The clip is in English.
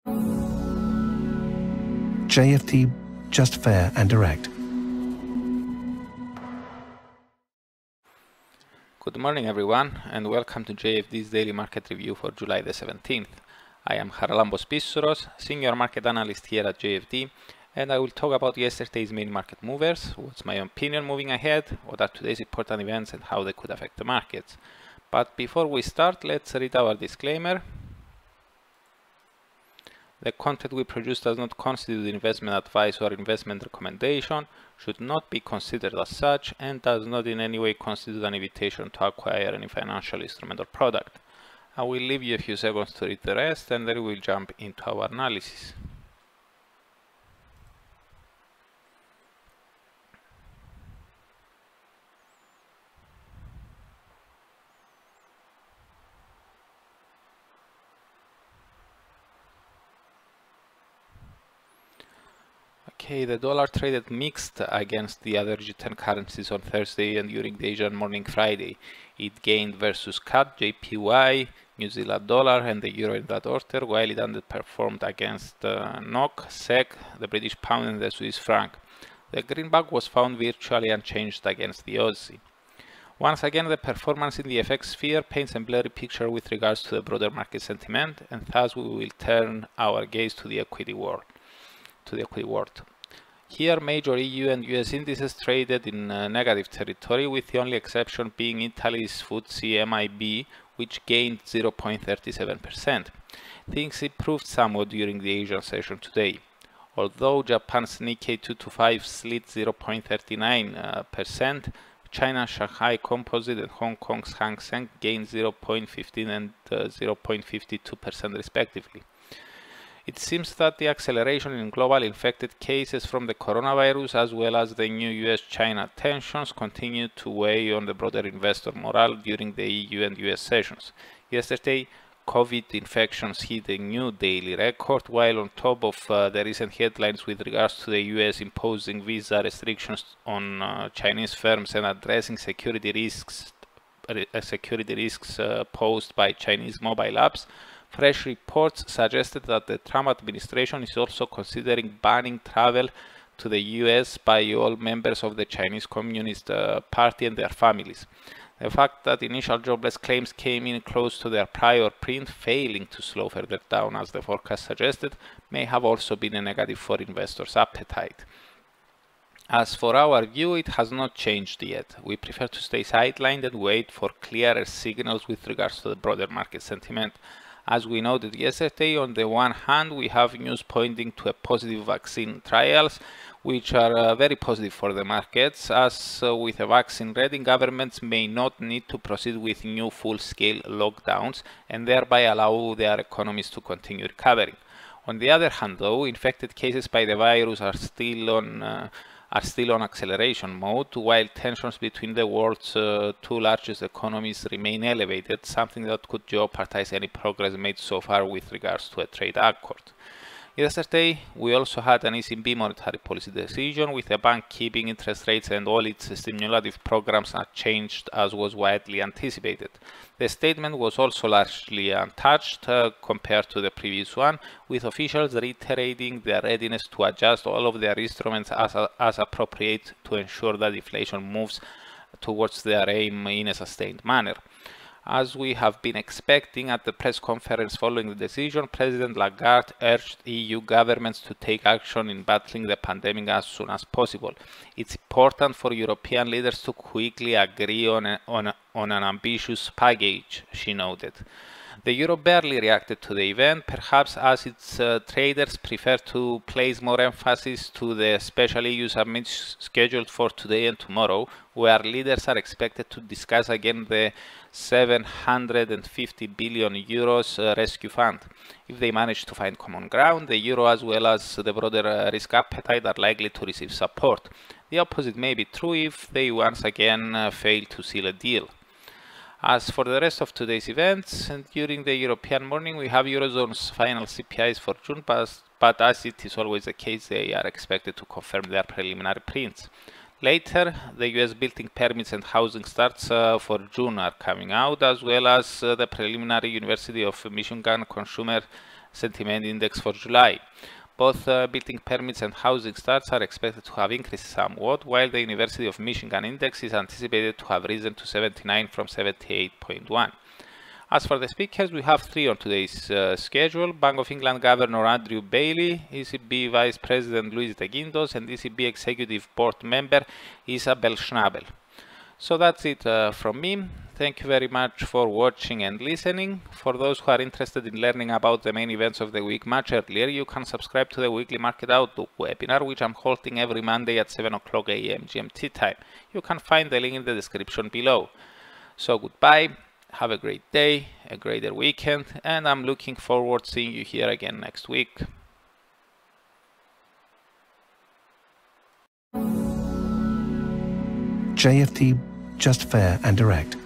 JFD, just fair and direct. Good morning everyone, and welcome to JFD's daily market review for July the 17th. I am Charalambos Pissouros, senior market analyst here at JFD, and I will talk about yesterday's main market movers, what's my opinion moving ahead, what are today's important events and how they could affect the markets. But before we start, let's read our disclaimer. The content we produce does not constitute investment advice or investment recommendation, should not be considered as such, and does not in any way constitute an invitation to acquire any financial instrument or product. I will leave you a few seconds to read the rest, and then we will jump into our analysis. Okay, the dollar traded mixed against the other G10 currencies on Thursday and during the Asian morning Friday. It gained versus CAD, JPY, New Zealand dollar and the euro in that order, while it underperformed against NOK, SEK, the British pound and the Swiss franc. The greenback was found virtually unchanged against the Aussie. Once again, the performance in the FX sphere paints a blurry picture with regards to the broader market sentiment, and thus we will turn our gaze to the equity world. Here, major EU and US indices traded in negative territory, with the only exception being Italy's FTSE MIB, which gained 0.37%. Things improved somewhat during the Asian session today. Although Japan's Nikkei 225 slid 0.39%, China's Shanghai Composite and Hong Kong's Hang Seng gained 0.15 and 0.52% respectively. It seems that the acceleration in global infected cases from the coronavirus as well as the new US-China tensions continue to weigh on the broader investor morale during the EU and US sessions. Yesterday, COVID infections hit a new daily record, while on top of the recent headlines with regards to the US imposing visa restrictions on Chinese firms and addressing security risks posed by Chinese mobile apps, fresh reports suggested that the Trump administration is also considering banning travel to the US by all members of the Chinese Communist Party and their families. The fact that initial jobless claims came in close to their prior print, failing to slow further down as the forecast suggested, may have also been a negative for investors' appetite. As for our view, it has not changed yet. We prefer to stay sidelined and wait for clearer signals with regards to the broader market sentiment. As we noted yesterday, on the one hand, we have news pointing to a positive vaccine trials, which are very positive for the markets, as with a vaccine ready, governments may not need to proceed with new full-scale lockdowns and thereby allow their economies to continue recovering. On the other hand, though, infected cases by the virus are still on acceleration mode, while tensions between the world's two largest economies remain elevated, something that could jeopardize any progress made so far with regards to a trade accord. Yesterday, we also had an ECB monetary policy decision, with the bank keeping interest rates and all its stimulative programs unchanged as was widely anticipated. The statement was also largely untouched compared to the previous one, with officials reiterating their readiness to adjust all of their instruments as appropriate to ensure that inflation moves towards their aim in a sustained manner. As we have been expecting, at the press conference following the decision, President Lagarde urged EU governments to take action in battling the pandemic as soon as possible. It's important for European leaders to quickly agree on an ambitious package, she noted. The euro barely reacted to the event, perhaps as its traders prefer to place more emphasis to the special EU summit scheduled for today and tomorrow, where leaders are expected to discuss again the 750 billion euros rescue fund. If they manage to find common ground, the euro as well as the broader risk appetite are likely to receive support. The opposite may be true if they once again fail to seal a deal. As for the rest of today's events, during the European morning we have Eurozone's final CPIs for June, but as it is always the case, they are expected to confirm their preliminary prints. Later, the US building permits and housing starts for June are coming out, as well as the preliminary University of Michigan consumer sentiment index for July. Both building permits and housing starts are expected to have increased somewhat, while the University of Michigan index is anticipated to have risen to 79 from 78.1. As for the speakers, we have 3 on today's schedule: Bank of England Governor Andrew Bailey, ECB Vice President Luis de Guindos, and ECB Executive Board Member Isabel Schnabel. So that's it from me. Thank you very much for watching and listening. For those who are interested in learning about the main events of the week much earlier, you can subscribe to the Weekly Market Outlook webinar, which I'm holding every Monday at 7 o'clock AM GMT time. You can find the link in the description below. So goodbye, have a great day, a greater weekend, and I'm looking forward to seeing you here again next week. JFD, just fair and direct.